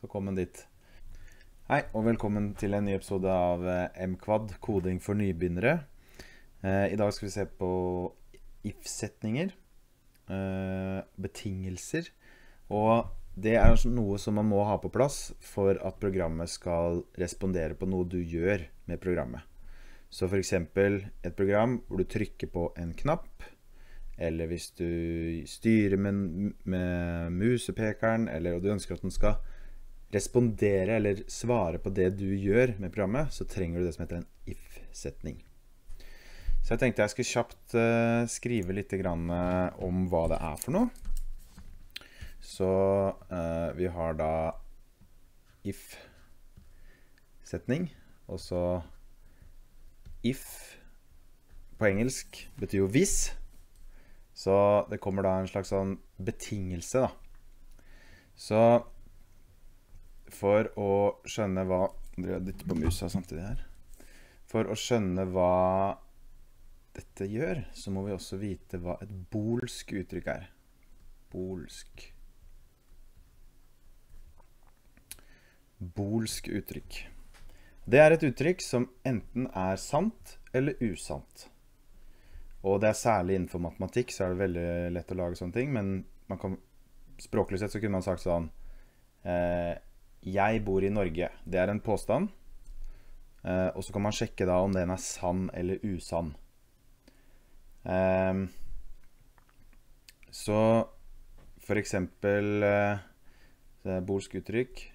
så kom den dit. Hei, og velkommen til en ny episode av MQuad, koding for nybegynnere. I dag skal vi se på if-setninger, betingelser, og det er noe som man må ha på plass for at programmet skal respondere på noe du gjør med programmet. Så for eksempel et program hvor du trykker på en knapp, eller hvis du styrer med musepekeren, eller du ønsker at den skal respondere eller svare på det du gjør med programmet, så trenger du det som heter en if-setning. Så jeg tenkte jeg skulle kjapt skrive litt grann om hva det er for noe. Så vi har da if-setning, og så if på engelsk betyr jo hvis, så det kommer da en slags sånn betingelse da. Så for å skjønne hva, jeg dytter på musa samtidig her, for å skjønne hva dette gjør, så må vi også vite hva et boolsk uttrykk er. Boolsk uttrykk. Det er et uttrykk som enten er sant eller usant. Og det er særlig innenfor matematikk, så er det veldig lett å lage sånne ting, men språklig sett så kunne man sagt sånn, jeg bor i Norge. Det er en påstand, og så kan man sjekke da om den er sann eller usann. Så for eksempel boolsk uttrykk,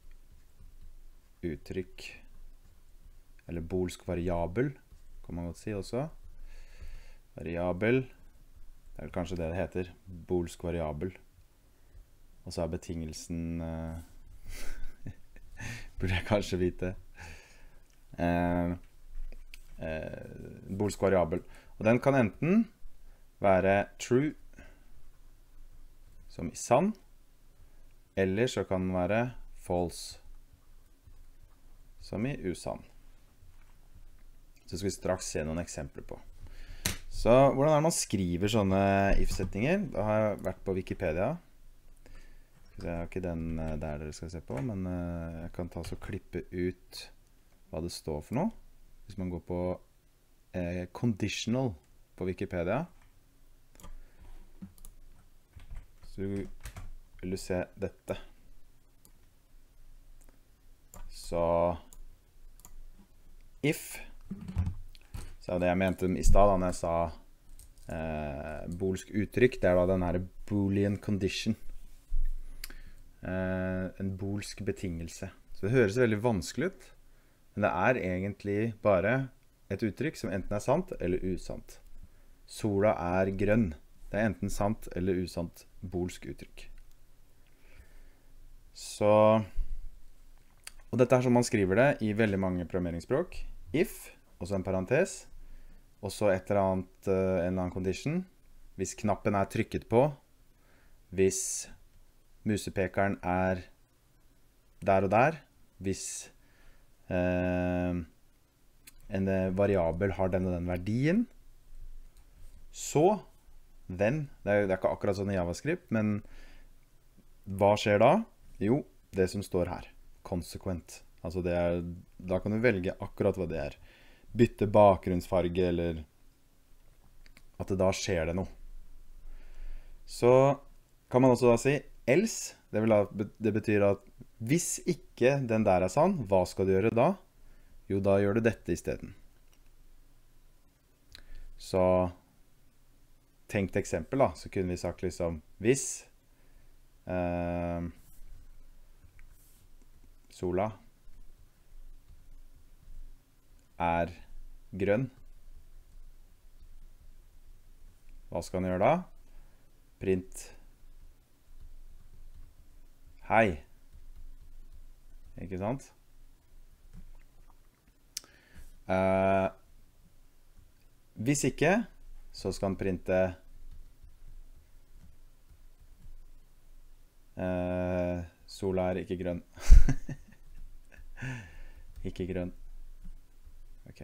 eller boolsk variabel, kan man godt si også. Variabel, det er vel kanskje det det heter, boolsk variabel. Og så er betingelsen, burde jeg kanskje vite, boolsk variabel. Og den kan enten være true, som i sann, eller så kan den være false, som i usann. Så skal vi straks se noen eksempler på. Så hvordan er det man skriver sånne if-setninger? Da har jeg vært på Wikipedia. Jeg har ikke den der dere skal se på, men jeg kan ta så klippe ut hva det står for noe. Hvis man går på conditional på Wikipedia, så vil du se dette. Så if, så er det jeg mente i sted da når jeg sa boolsk uttrykk, det er da den her boolean condition. En boolsk betingelse. Så det høres veldig vanskelig ut, men det er egentlig bare et uttrykk som enten er sant eller usant. Sola er grønn. Det er enten sant eller usant boolsk uttrykk. Så, og dette er som man skriver det i veldig mange programmeringsspråk. If, og så en parentes, og så et eller annet, en eller annen condition. Hvis knappen er trykket på, hvis musepekeren er der og der, hvis en variabel har den og den verdien, så then, det er ikke akkurat sånn i JavaScript, men hva skjer da? Jo, det som står her, consequent. Altså det er, da kan du velge akkurat hva det er. Bytte bakgrunnsfarge, eller at det da skjer det noe. Så kan man også da si else, det betyr at hvis ikke den der er sann, hva skal du gjøre da? Jo, da gjør du dette i stedet. Så tenkt eksempel da, så kunne vi sagt liksom hvis sola er grønn, hva skal den gjøre da? Print hei. Ikke sant? Hvis ikke, så skal den printe sola er ikke grønn. Ikke grønn. Ok.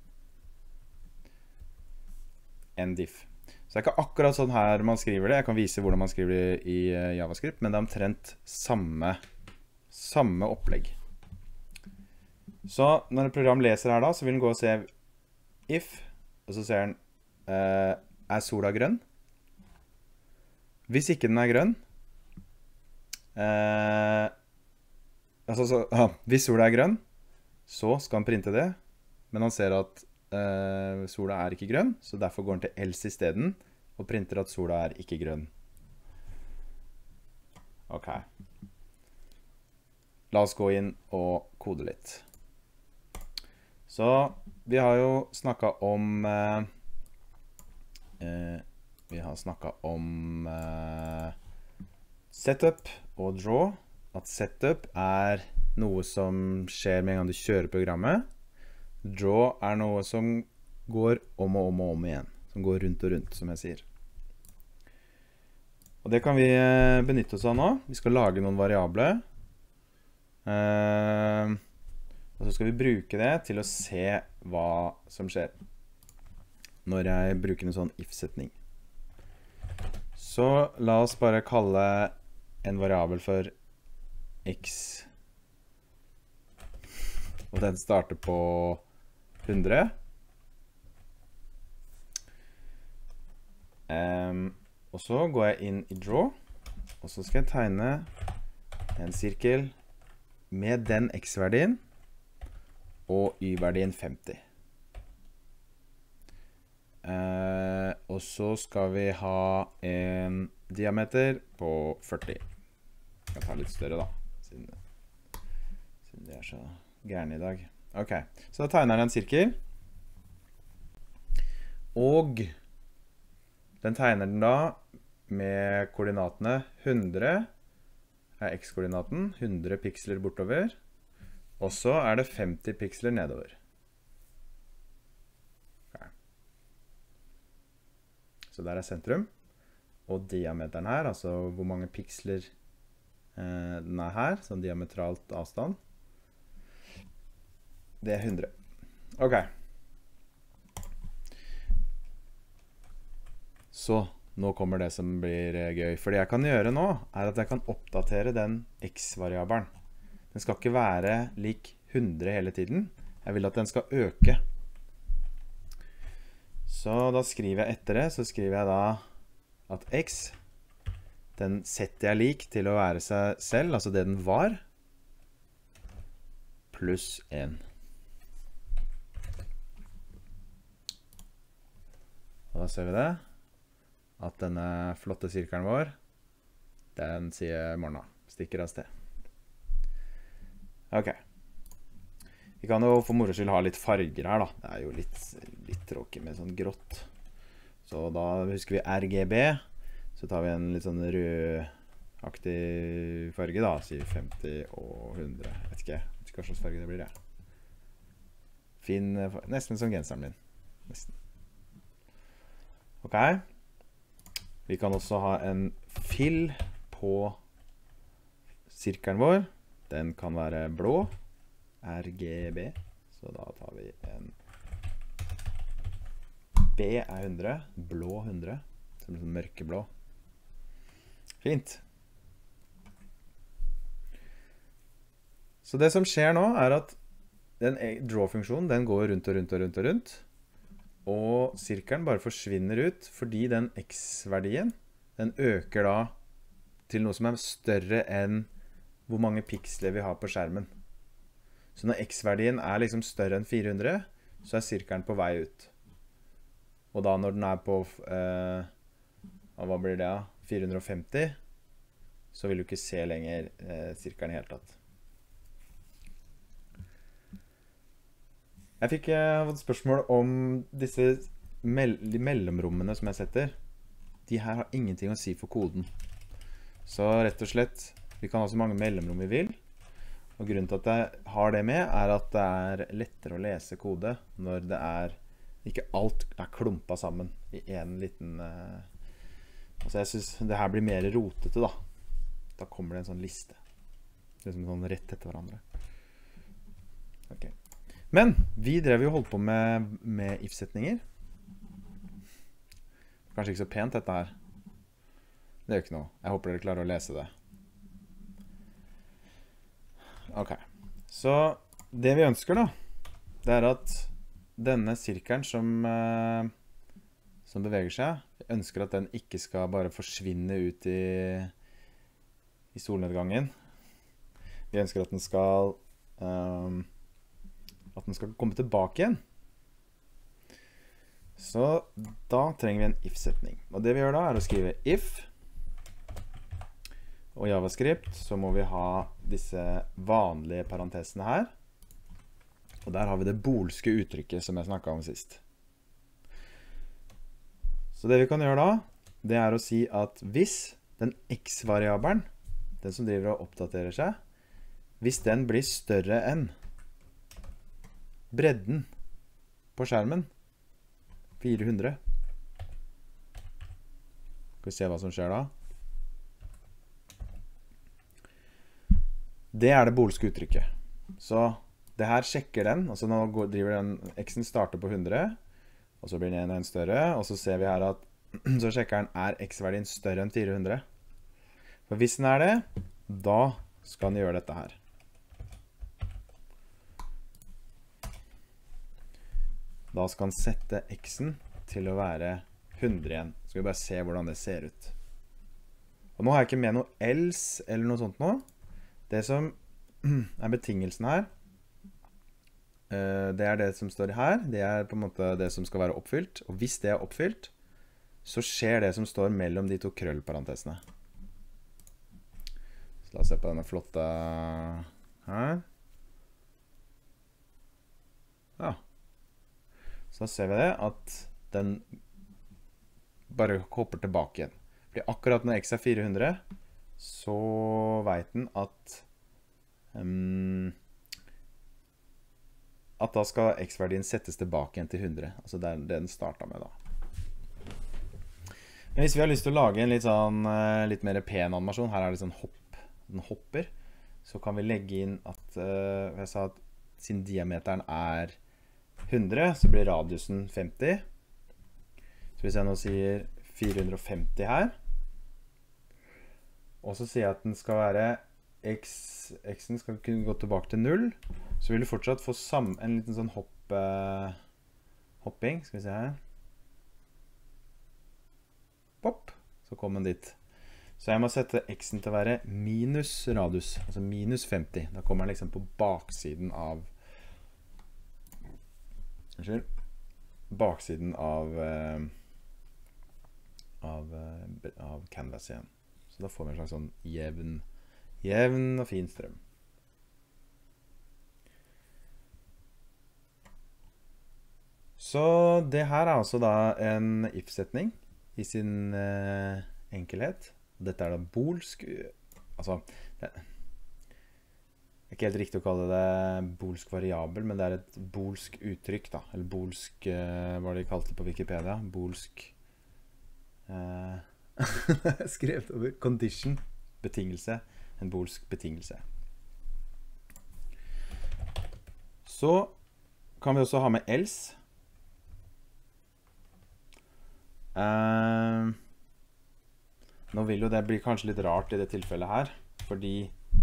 End if. Så det er ikke akkurat sånn her man skriver det. Jeg kan vise hvordan man skriver det i JavaScript, men det er omtrent samme opplegg. Så når et program leser her da, så vil den gå og se if, og så ser den, er sola grønn? Hvis ikke den er grønn, hvis sola er grønn, så skal han printe det, men han ser at sola er ikke grønn, så derfor går han til else i stedet, og printer at sola er ikke grønn. Ok. La oss gå inn og kode litt. Så vi har jo snakket om setup og draw. At setup er noe som skjer med en gang du kjører programmet. Draw er noe som går om og om og om igjen. Som går rundt og rundt, som jeg sier. Og det kan vi benytte oss av nå. Vi skal lage noen variabler. Og så skal vi bruke det til å se hva som skjer når jeg bruker en sånn if-setning. Så la oss bare kalle en variabel for x. Og den starter på 100. Og så går jeg inn i draw, og så skal jeg tegne en sirkel med den x-verdien og y-verdien 50. Og så skal vi ha en diameter på 40. Jeg kan ta litt større da, siden det er så gærne i dag. Ok, så da tegner jeg en sirkel. Og den tegner den da med koordinatene 100 er x-koordinaten, 100 piksler bortover, og så er det 50 piksler nedover. Okay. Så der er sentrum, og diameteren her, altså hvor mange piksler den er her, sånn diametralt avstand, det er 100. Ok. Så nå kommer det som blir gøy. For det jeg kan gjøre nå, er at jeg kan oppdatere den x-variabelen. Den skal ikke være lik 100 hele tiden. Jeg vil at den skal øke. Så da skriver jeg etter det, så skriver jeg da at x, den setter jeg lik til å være seg selv, altså det den var, pluss 1. Og da ser vi det, at denne flotte sirkelen vår, den sier morgen, stikker av sted. Ok. Vi kan jo for moro skyld ha litt farger her da. Det er jo litt tråkig med sånn grått. Så da husker vi RGB. Så tar vi en litt sånn rødaktig farge da. Sier 50 og 100. Jeg vet ikke hva slags farge det blir det. Fin, nesten som genseren min. Nesten. Ok. Vi kan også ha en fill på sirkelen vår. Den kan være blå, RGB, så da tar vi en B er 100, blå 100, som blir sånn mørkeblå. Fint. Så det som skjer nå er at den draw-funksjonen, den går rundt og rundt og rundt og rundt, og sirkelen bare forsvinner ut, fordi den x-verdien, den øker da til noe som er større enn hvor mange piksler vi har på skjermen. Så når x-verdien er liksom større enn 400, så er sirkelen på vei ut. Og da når den er på, hva blir det da? 450, så vil du ikke se lenger sirkelen i hele tatt. Jeg fikk et spørsmål om disse de mellomrommene som jeg setter. De her har ingenting å si for koden. Så rett og slett, vi kan ha så mange mellomrom vi vil. Og grunnen til at jeg har det med, er at det er lettere å lese kode når det ikke alt er klumpet sammen i en liten... Altså jeg synes det her blir mer rotete da. Da kommer det en sånn liste. Liksom sånn rett etter hverandre. Ok. Men vi drev jo holdt på med if-setninger. Kanskje ikke så pent dette her. Det gjør ikke noe. Jeg håper dere klarer å lese det. Ok, så det vi ønsker da, det er at denne sirkelen som beveger seg, vi ønsker at den ikke skal bare forsvinne ut i solnedgangen. Vi ønsker at den skal komme tilbake igjen. Så da trenger vi en if-setning. Og det vi gjør da er å skrive if, og i JavaScript så må vi ha disse vanlige parentesene her. Og der har vi det boolske uttrykket som jeg snakket om sist. Så det vi kan gjøre da, det er å si at hvis den x-variabelen, den som driver og oppdaterer seg, hvis den blir større enn bredden på skjermen, 400. Skal vi se hva som skjer da? Det er det boolske uttrykket. Så det her sjekker den, altså nå driver den, x-en starter på 100, og så blir den en større, og så ser vi her at, så sjekker den, er x-verdien større enn 400? For hvis den er det, da skal den gjøre dette her. Da skal den sette x-en til å være 100 igjen. Skal vi bare se hvordan det ser ut. Og nå har jeg ikke med noe else eller noe sånt nå. Det som er betingelsen her, det er det som står her. Det er på en måte det som skal være oppfylt. Og hvis det er oppfylt, så skjer det som står mellom de to krøllparentesene. Så la oss se på denne flotte her. Ja. Så da ser vi det at den bare hopper tilbake igjen. Fordi akkurat når x er 400, så vet den at da skal x-verdien settes tilbake igjen til 100. Altså det er det den startet med da. Men hvis vi har lyst til å lage en litt mer pen animasjon, her er det sånn hopp, den hopper, så kan vi legge inn at, jeg sa at siden diameteren er 100, så blir radiusen 50. Så hvis jeg nå sier 450 her, og så sier jeg at den skal være x-en skal kunne gå tilbake til 0, så vil du fortsatt få en liten sånn hopping. Skal vi se her. Pop, så kommer den dit. Så jeg må sette x-en til å være minus radius, altså minus 50. Da kommer den liksom på baksiden av av canvas igjen. Så da får vi en slags sånn jevn og fin strøm. Så det her er altså da en if-setning i sin enkelhet. Dette er da boolsk, altså det er ikke helt riktig å kalle det boolsk variabel, men det er et boolsk uttrykk da, eller boolsk, hva de kalte det på Wikipedia, boolsk skrevet over condition, betingelse, en boolsk betingelse. Så kan vi også ha med else. Nå vil jo det bli kanskje litt rart i det tilfellet her, fordi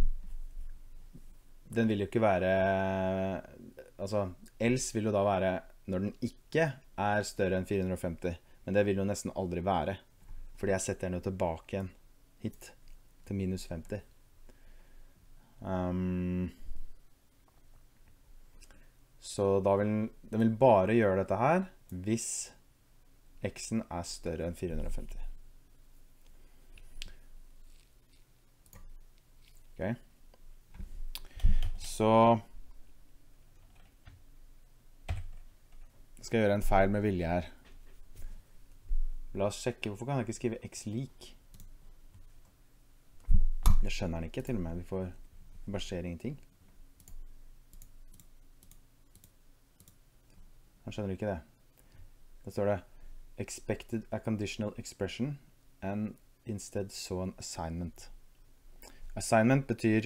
den vil jo ikke være, altså else vil jo da være når den ikke er større enn 450, men det vil jo nesten aldri være, fordi jeg setter den jo tilbake igjen hit til minus 50. Så da den vil bare gjøre dette her hvis x-en er større enn 450. Ok. Så skal jeg gjøre en feil med vilje her. La oss sjekke, hvorfor kan jeg ikke skrive x lik? Det skjønner den ikke til og med, det bare skjer ingenting. Han skjønner ikke det. Da står det expected a conditional expression and instead saw an assignment. Assignment betyr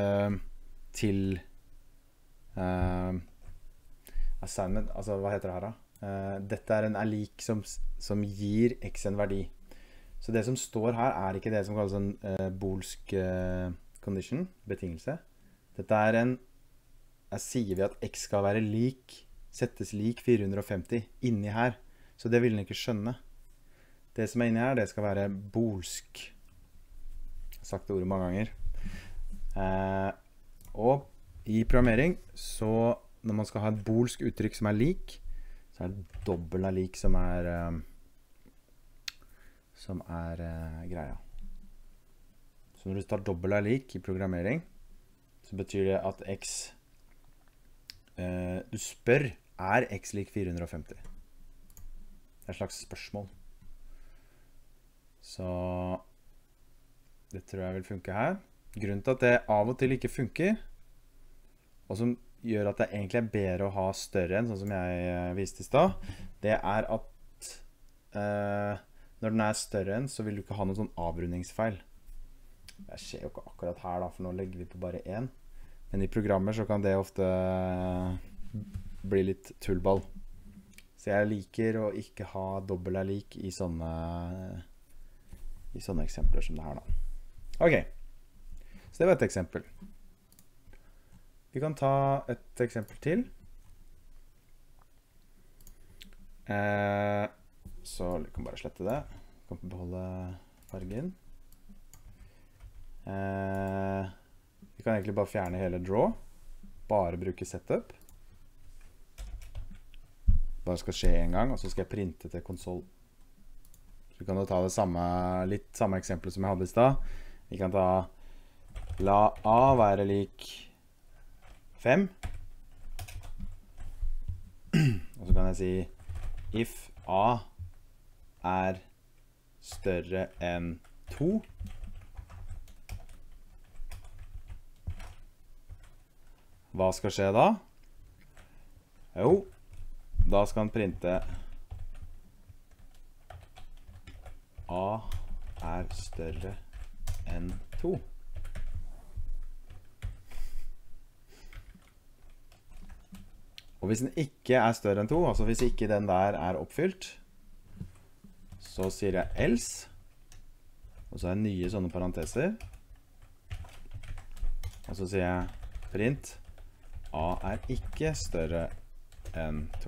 assignment, altså hva heter det her da? Dette er en er lik som gir x en verdi. Så det som står her er ikke det som kalles en boolsk condition, betingelse. Dette her sier vi at x skal være settes lik 450 inni her. Så det vil den ikke skjønne. Det som inni her, det skal være bolsk. Jeg har sagt det ordet mange ganger. Og i programmering, så når man skal ha et bolsk uttrykk som lik, så det dobbelt av lik som greia. Så når du tar dobbelt av lik i programmering, så betyr det at x, du spør, x lik 450? Det et slags spørsmål. Så det tror jeg vil funke her. Grunnen til at det av og til ikke funker, og som gjør at det egentlig bedre å ha større enn, sånn som jeg viste i sted, det at når den større enn, så vil du ikke ha noen sånn avrundingsfeil. Det skjer jo ikke akkurat her da, for nå legger vi på bare 1. Men i programmer så kan det ofte bli litt tullball. Så jeg liker å ikke ha dobbelt av lik i sånne eksempler som det her da. Ok, så det var et eksempel. Vi kan ta et eksempel til. Så vi kan bare slette det. Vi kan beholde fargen. Vi kan egentlig bare fjerne hele draw. Bare bruke setup. Bare skal skje en gang, og så skal jeg printe til konsol. Så vi kan da ta det litt samme eksempel som jeg hadde i sted. Vi kan ta la a være lik 5. Og så kan jeg si if a større enn 2. Hva skal skje da? Jo, da skal han printe a større enn 2. Og hvis den ikke større enn 2, altså hvis ikke den der oppfylt, så sier jeg else, og så nye sånne parenteser, og så sier jeg print, a ikke større enn 2.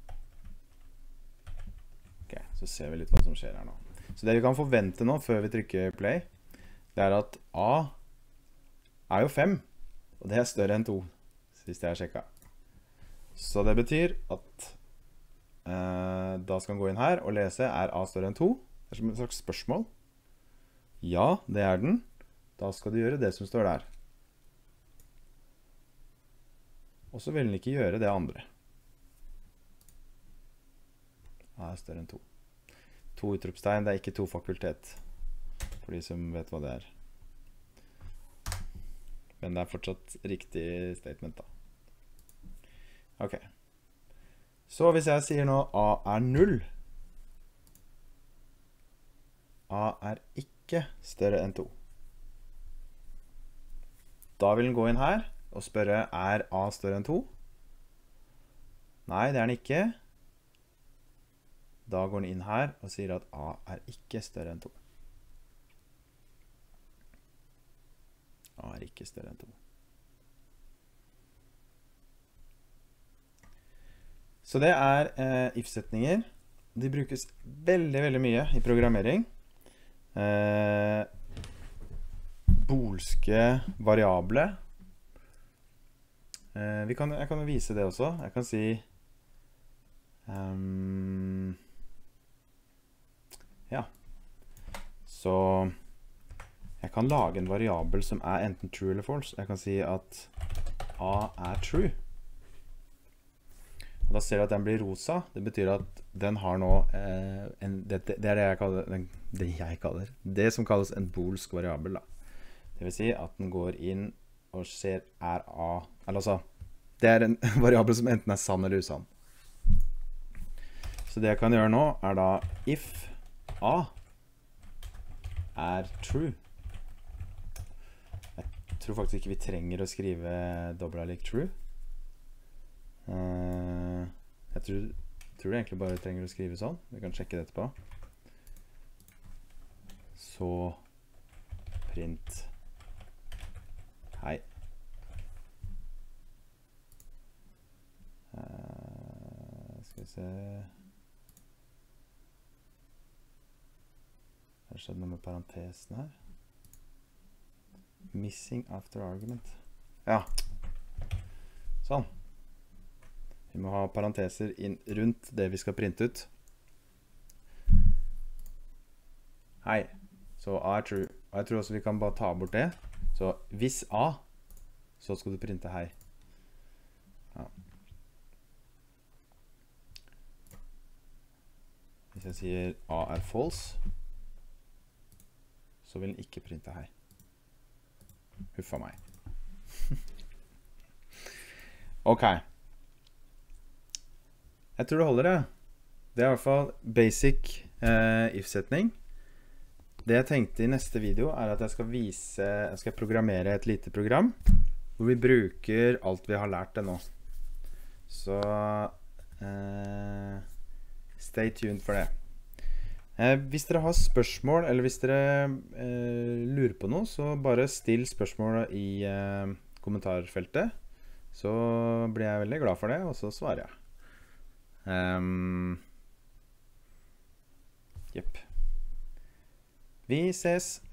Ok, så ser vi litt hva som skjer her nå. Så det vi kan forvente nå, før vi trykker play, det at a jo 5, og det større enn 2, hvis det sjekket. Så det betyr at da skal han gå inn her og lese a større enn 2. Det som et slags spørsmål. Ja, det den. Da skal du gjøre det som står der. Og så vil den ikke gjøre det andre. A større enn 2. 2 utropstegn, det ikke 2 fakultet. For de som vet hva det Men det fortsatt riktig statement da. Ok. Så hvis jeg sier nå a 0, a ikke større enn 2. Da vil den gå inn her og spørre, a større enn 2? Nei, det den ikke. Da går den inn her og sier at a ikke større enn 2. A ikke større enn 2. Så det if-setninger. De brukes veldig, veldig mye i programmering. Bolske variable. Jeg kan jo vise det også. Jeg kan si ja. Så jeg kan lage en variabel som enten true eller false. Jeg kan si at a true. Da ser du at den blir rosa. Det betyr at den har nå det jeg kaller det som kalles en boolsk variabel da. Det vil si at den går inn og ser a eller altså, det en variabel som enten sann eller usann. Så det jeg kan gjøre nå da if a true. Jeg tror faktisk ikke vi trenger å skrive dobbelt lik true. Jeg tror det egentlig bare trenger å skrive sånn. Vi kan sjekke det etterpå. Så print hei. Har det skjedd noe med parentesen her? Missing after argument. Ja. Sånn. Vi må ha parenteser inn rundt det vi skal printe ut. Hei. Så A er true. Og jeg tror også vi kan bare ta bort det. Så hvis A, så skal du printe hei. Ja. Hvis jeg sier A er false, så vil den ikke printe hei. Huffa meg. Ok. Jeg tror det holder det. Det er i hvert fall basic if-setning. Det jeg tenkte i neste video er at jeg skal programmere et lite program hvor vi bruker alt vi har lært det nå. Så stay tuned for det. Hvis dere har spørsmål, eller hvis dere lurer på noe, så bare still spørsmål i kommentarfeltet. Så blir jeg veldig glad for det, og så svarer jeg. Jepp. Vi ses!